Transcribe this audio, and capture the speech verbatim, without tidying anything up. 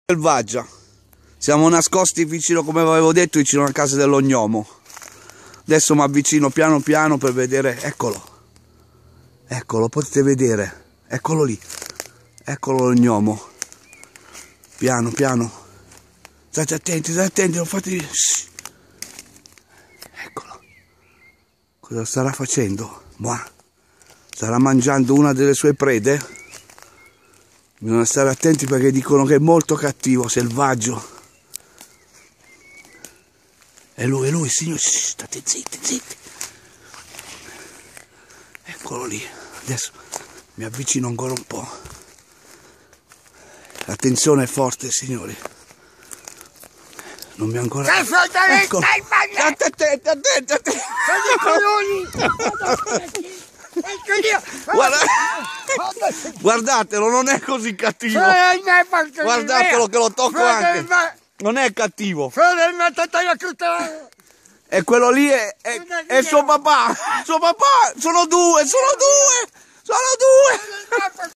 Selvaggia. Siamo nascosti vicino, come avevo detto, vicino alla casa dello gnomo. Adesso mi avvicino piano piano per vedere. Eccolo. Eccolo, potete vedere. Eccolo lì. Eccolo lo gnomo. Piano piano. State attenti, state attenti, non fate. Shh. Eccolo. Cosa starà facendo? Buah. Starà mangiando una delle sue prede? Bisogna stare attenti perché dicono che è molto cattivo, selvaggio. È lui, è lui, signore. Shh, state zitti, zitti. Eccolo lì. Adesso mi avvicino ancora un po'. La tensione è forte, signori. Non mi ha ancora. Eccolo. State attenti, attenti, attenti. Guarda... Guardatelo, non è così cattivo. Guardatelo che lo tocco anche. Non è cattivo. E quello lì è, è, è suo papà. Suo papà. Sono due, sono due. Sono due.